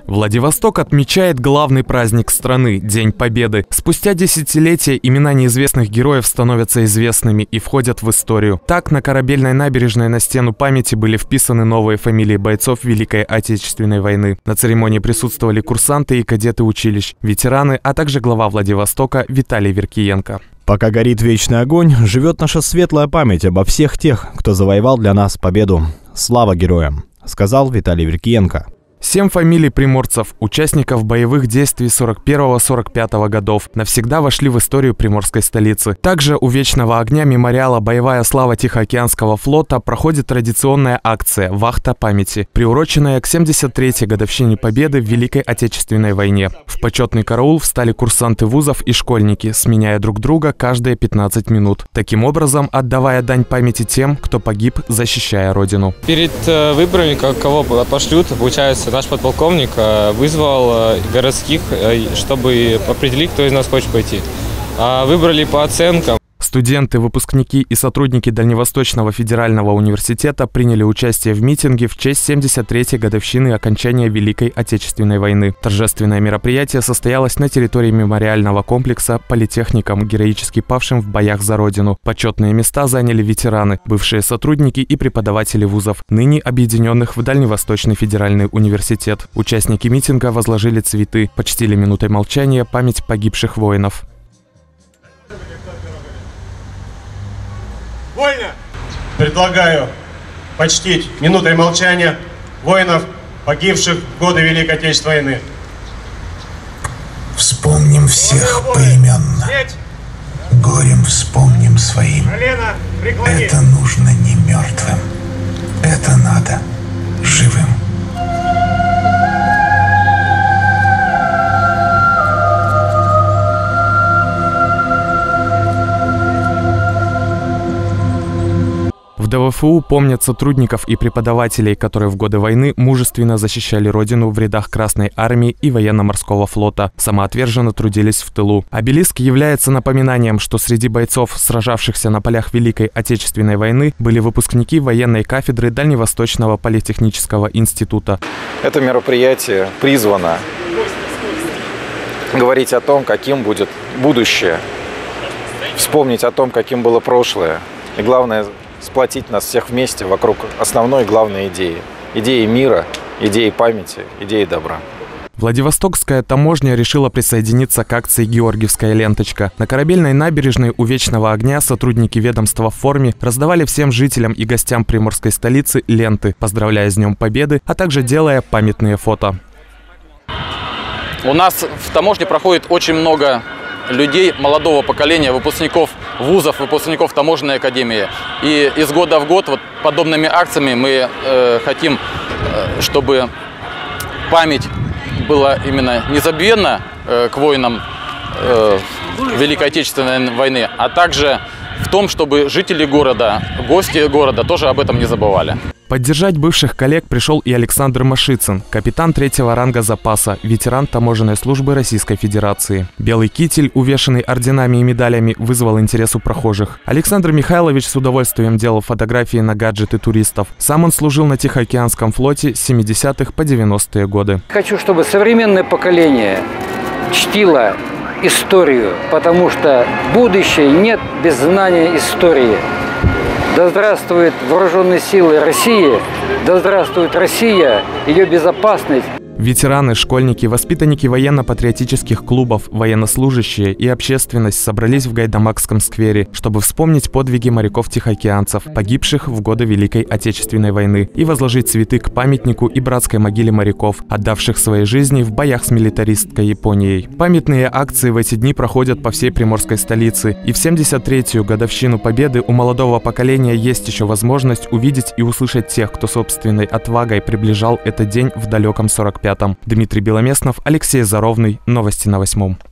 Владивосток отмечает главный праздник страны – День Победы. Спустя десятилетия имена неизвестных героев становятся известными и входят в историю. Так, на Корабельной набережной на стену памяти были вписаны новые фамилии бойцов Великой Отечественной войны. На церемонии присутствовали курсанты и кадеты училищ, ветераны, а также глава Владивостока Виталий Веркиенко. Пока горит вечный огонь, живет наша светлая память обо всех тех, кто завоевал для нас победу. Слава героям, сказал Виталий Веркиенко. 7 фамилий приморцев, участников боевых действий 41-45 годов, навсегда вошли в историю приморской столицы. Также у Вечного огня мемориала «Боевая слава Тихоокеанского флота» проходит традиционная акция «Вахта памяти», приуроченная к 73-й годовщине Победы в Великой Отечественной войне. В почетный караул встали курсанты вузов и школьники, сменяя друг друга каждые 15 минут. Таким образом, отдавая дань памяти тем, кто погиб, защищая Родину. Перед выборами, кого пошлют, получается, наш подполковник вызвал городских, чтобы определить, кто из нас хочет пойти. Выбрали по оценкам. Студенты, выпускники и сотрудники Дальневосточного федерального университета приняли участие в митинге в честь 73-й годовщины окончания Великой Отечественной войны. Торжественное мероприятие состоялось на территории мемориального комплекса политехникам, героически павшим в боях за Родину. Почетные места заняли ветераны, бывшие сотрудники и преподаватели вузов, ныне объединенных в Дальневосточный федеральный университет. Участники митинга возложили цветы, почтили минутой молчания память погибших воинов. Предлагаю почтить минутой молчания воинов, погибших в годы Великой Отечественной войны. Вспомним всех поименно. Горем вспомним своим. Это нужно не мертвым. Это надо живым. В ДВФУ помнят сотрудников и преподавателей, которые в годы войны мужественно защищали Родину в рядах Красной армии и военно-морского флота, самоотверженно трудились в тылу. Обелиск является напоминанием, что среди бойцов, сражавшихся на полях Великой Отечественной войны, были выпускники военной кафедры Дальневосточного политехнического института. Это мероприятие призвано говорить о том, каким будет будущее, вспомнить о том, каким было прошлое, и главное – сплотить нас всех вместе вокруг основной главной идеи. Идеи мира, идеи памяти, идеи добра. Владивостокская таможня решила присоединиться к акции «Георгиевская ленточка». На Корабельной набережной у Вечного огня сотрудники ведомства в форме раздавали всем жителям и гостям приморской столицы ленты, поздравляя с Днем Победы, а также делая памятные фото. У нас в таможне проходит очень много людей молодого поколения, выпускников вузов, выпускников таможенной академии. И из года в год вот подобными акциями мы хотим, чтобы память была именно незабвенна к воинам Великой Отечественной войны, а также в том, чтобы жители города, гости города тоже об этом не забывали. Поддержать бывших коллег пришел и Александр Машицын, капитан 3-го ранга запаса, ветеран таможенной службы Российской Федерации. Белый китель, увешанный орденами и медалями, вызвал интерес у прохожих. Александр Михайлович с удовольствием делал фотографии на гаджеты туристов. Сам он служил на Тихоокеанском флоте с 70-х по 90-е годы. Хочу, чтобы современное поколение чтило историю, потому что будущее нет без знания истории. Да здравствует вооруженные силы России, да здравствует Россия, ее безопасность. Ветераны, школьники, воспитанники военно-патриотических клубов, военнослужащие и общественность собрались в Гайдамакском сквере, чтобы вспомнить подвиги моряков-тихоокеанцев, погибших в годы Великой Отечественной войны, и возложить цветы к памятнику и братской могиле моряков, отдавших свои жизни в боях с милитаристской Японией. Памятные акции в эти дни проходят по всей приморской столице, и в 73-ю годовщину Победы у молодого поколения есть еще возможность увидеть и услышать тех, кто собственной отвагой приближал этот день в далеком 45-м. Дмитрий Беломеснов, Алексей Заровный. Новости на 8.